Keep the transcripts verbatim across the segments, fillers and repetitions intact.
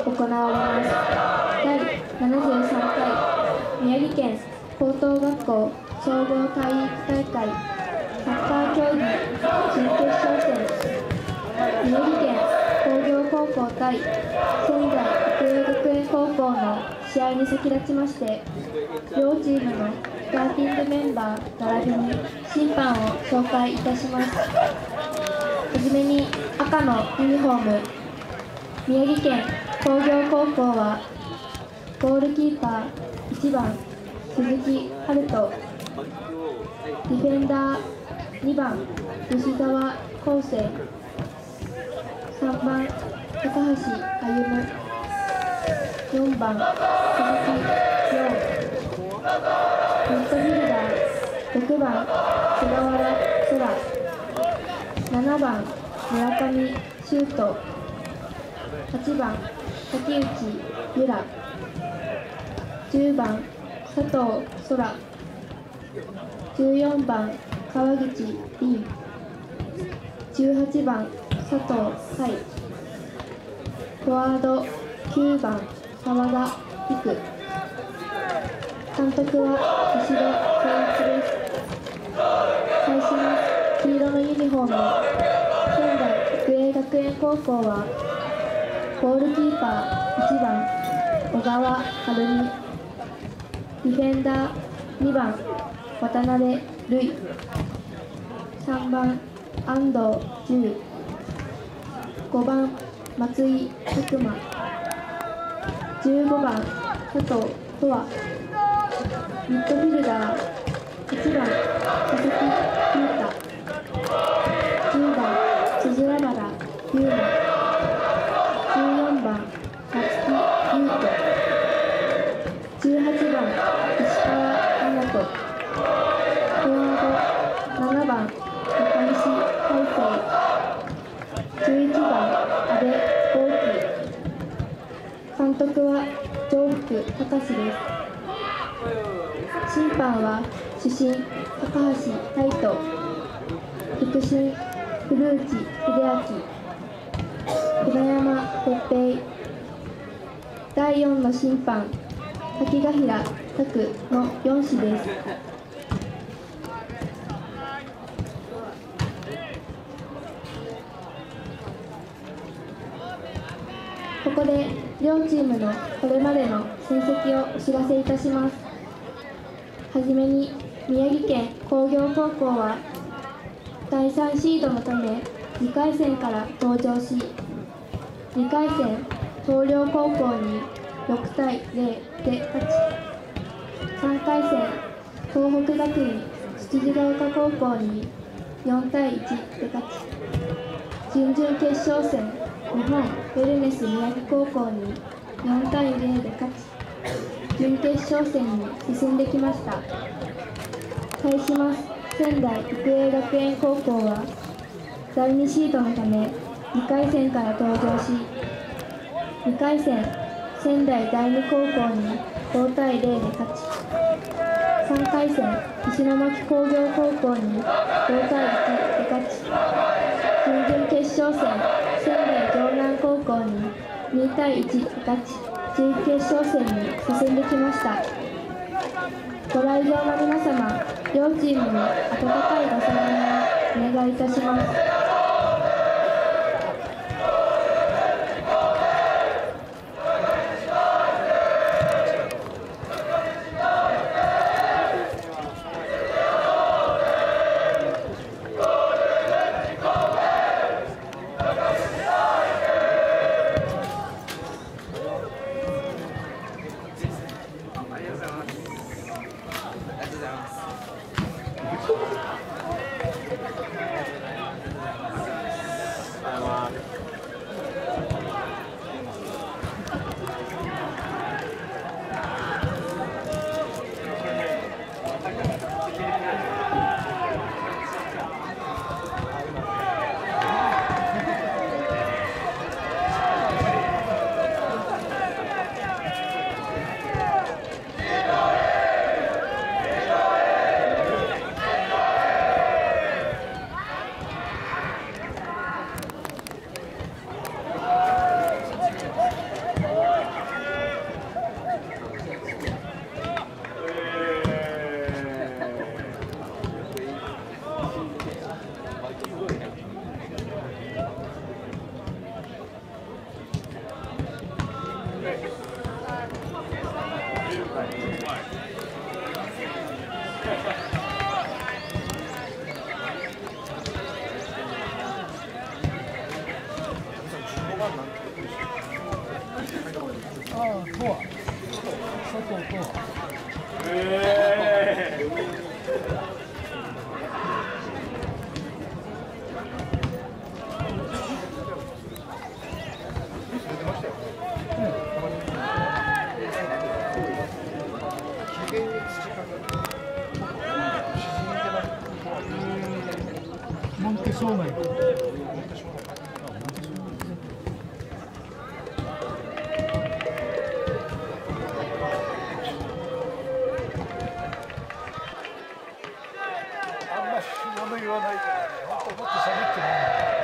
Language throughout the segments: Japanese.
行われます。だいななじゅうさんかい宮城県高等学校総合体育大会サッカー競技準決勝戦、宮城県工業高校対仙台育英学園高校の試合に先立ちまして、両チームのスターティングメンバー並びに審判を紹介いたします。はじめに赤のユニフォーム、宮城県工業高校はゴールキーパーいちばん鈴木春人、ディフェンダーにばん吉澤康生、さんばん高橋歩、よんばん鈴木陽、ミッドフィルダーろくばん菅原空、ななばん村上修斗、はちばん竹内由良、じゅうばん佐藤空、じゅうよんばん川口凛、じゅうはちばん佐藤海、フォワードきゅうばん澤田陸、監督は石戸健一です。対します黄色のユニフォーム、仙台育英学園高校はゴールキーパーいちばん小川晴美、ディフェンダーにばん渡辺瑠衣、さんばん安藤十、ごばん松井拓磨、じゅうごばん佐藤斗亜、ミッドフィルダーはちばん佐々木優太、じゅうばん辻原優馬、じゅうよんばん松木優斗、じゅうはちばん石川湊斗、フォワードななばん中西大成、じゅういちばん阿部豪輝、監督は城福隆です。審判は主審高橋海人、副審古内秀明、船山哲平、だいよんの審判滝ヶ平拓のよんしです。ここで両チームのこれまでの戦績をお知らせいたします。はじめに宮城県工業高校はだいさんシードのためにかい戦から登場し、にかい戦東陵高校にろくたいゼロで勝ち、さんかい戦東北学院つつじヶ丘高校によんたいいちで勝ち、準々決勝戦日本ウェルネス宮城高校によんたいゼロで勝ち、準決勝戦に進んできました。対します仙台育英学園高校はだいにシードのためにかい戦から登場し、にかい戦仙台第二高校にごたいゼロで勝ち、さんかい戦石巻工業高校にごたいいちで勝ち、準々決勝戦仙台城南高校ににたいいちで勝ち、準決勝戦に進んできました。ご来場の皆様、両チームに温かいご声援をお願いいたします。 モンテ正面。物言わないからね、本当もっと喋ってない。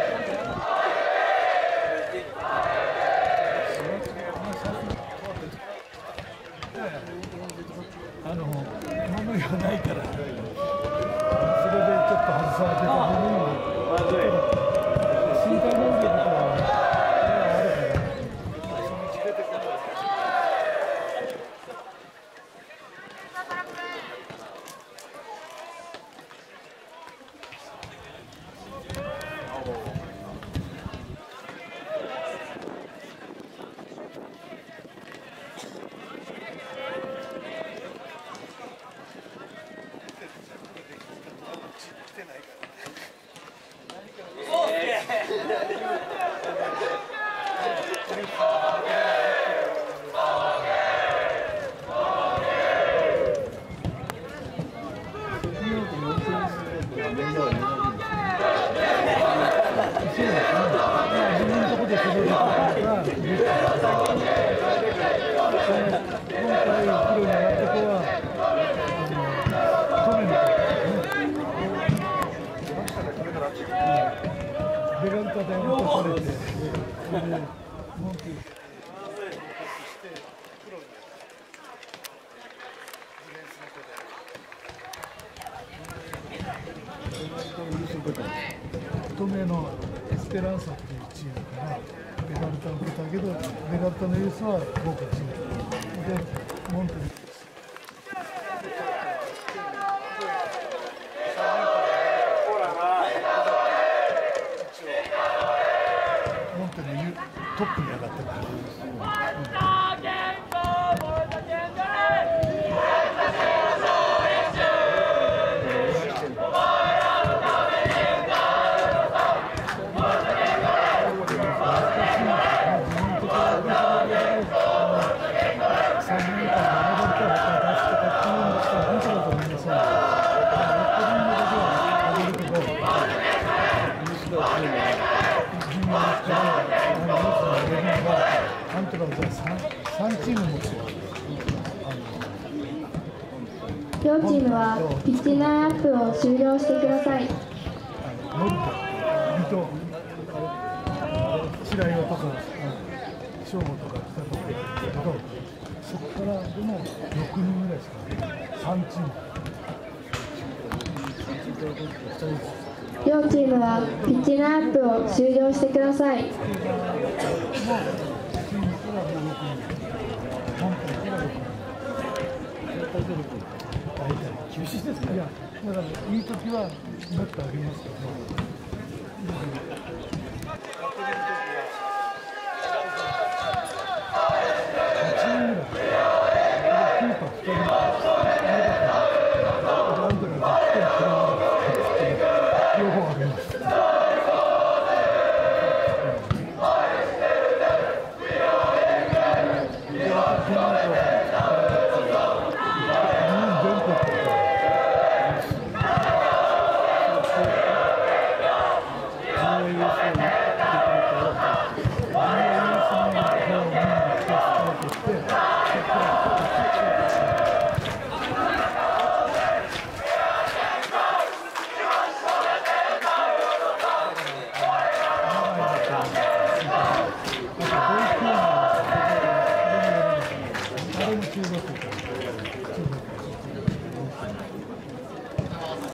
あの物言わないから、それでちょっと外されてたものに身体能力とかはあるから、そのうち出てくる。ベランダで落とされて、それで文句してプロになったディフェンスの子で。東名のエスペランサっていうチームからベガルタを受けたけど、ベガルタのエースはボーカチームで、モンテにトップに上がってるから。 両チームはピッチラインアップを終了してください。 ノルト、リト、白岩とか、正吾とか来たところだけど、そこからでもろくにんぐらいしかさんチーム。 両チームはピッチラインアップを終了してください。 厳しいですね。いや、だからいい時はもっとあげますけど。両方あげます。中学